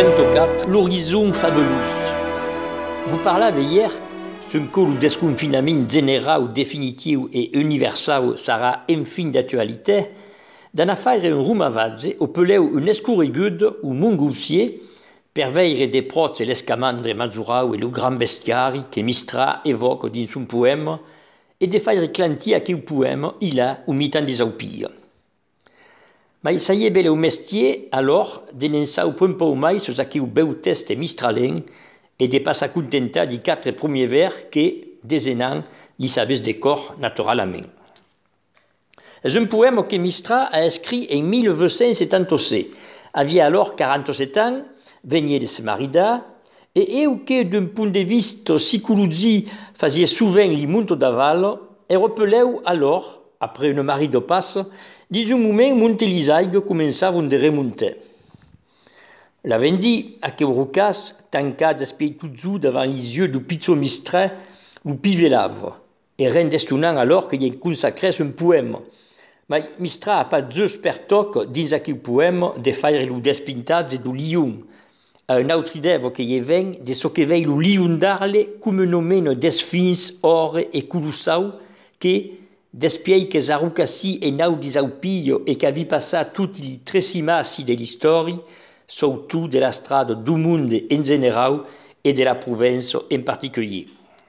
34, l'horizon fabuleux. Vous parlave hier d'un col desconfinament general, definitiu e universal sarà enfin d'actualité, d'ana faire un rumavatge o peleu un escorregude ou montgoussier per veire des prots e l'escamandre mazurau e lo grand bestiari que Mistral évoque dans son poème e de faire clantir aquel poème il a au mitan des aupilles. Mais ça y est bel au mestier, alors, de n'ençà au point pas mai sur aquel beau test mistralin et de pas s'accontenter des 4 premiers vers que, des ans, li savait des corps naturellement. C'est un poème que Mistral a écrit en 1976. Avait alors 47 ans, venait de se marier, et que d'un point de vue psychologique faisait souvent les montes d'aval, et rappelait alors, après une marée de passe, dans un moment où les aigues commençaient à remonter. L'avait dit à que Rocas, tancat d'espier tout zou devant les yeux du pizzo Mistral, ou pivelave, et rien d'estunant alors qu'il y consacré un poème. Mais Mistral n'a pas deux pertocs dans aquel poème de faire le despintage du lion. Un autre idée qu'il y vient de ce que veille le lion d'Arle comme nommé d'esfinx, or et colossal, que despiei que Zaroucassi et nau des aupilles et qu'avait passé toutes les tresimassi de l'histoire, surtout de la strade du monde en général et de la province en particulier.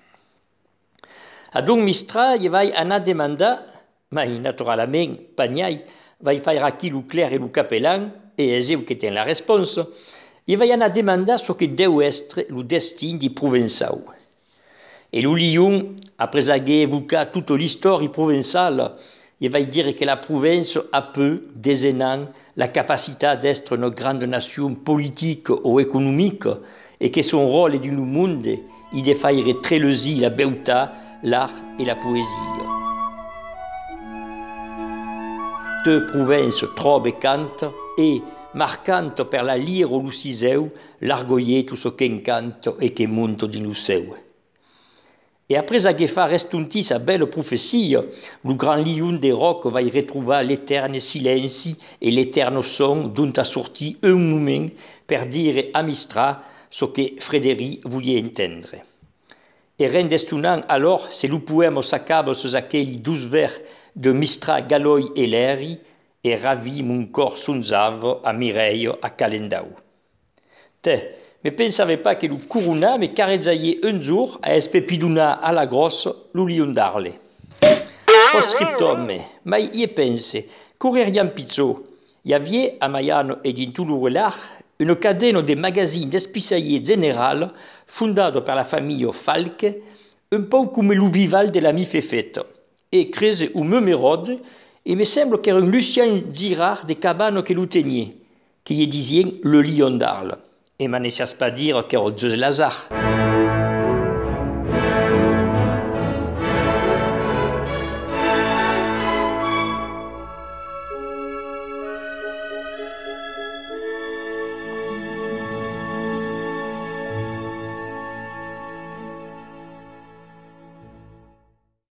A donc Mistral va anar demandar, mais naturalment, Pagnai va faire aquí le clerc et le capellan, et és eux qui tenen la réponse, il va anar demandar ce que deu être le destin du provençal. Et le lion, après avoir évoqué toute l'histoire provençale, il va dire que la province a peu, des ans, la capacité d'être une grande nation politique ou économique, et que son rôle dans le monde est de faire tréloser la beauté, l'art et la poésie. Deux provinces trop bécantes et marquantes per la lire au luciseu, l'argoyer tout ce qu'encante et qui monte dans le seu. Et après avoir fait restuntir sa belle prophétie, le grand lion des rocs va y retrouver l'éternel silence et l'éternel son dont a sorti un moment pour dire à Mistral ce que Frédéric voulait entendre. Et rien d'estunant alors, c'est le poème s'accable sur aquells 12 vers de Mistral Galoy et Leri, et ravi mon corps sonzave à Mireille à Calendau. Mais pensavais pas que le corona me carezzaillait un jour à espepiduna à la grosse le lion d'Arle. Postscriptum, mais y pense, courir pizzo, y avait à Mayano et in tout le relais une cadena de magazines d'espisaillers général fondée par la famille Falk, un peu comme le vival de l'ami Fefette, et créé au Memérode, et me semble qu'un Lucien Girard de Cabane que le teniez, qui y disait le lion d'Arles. Et m'en pas dire qu'un Dieu Lazare.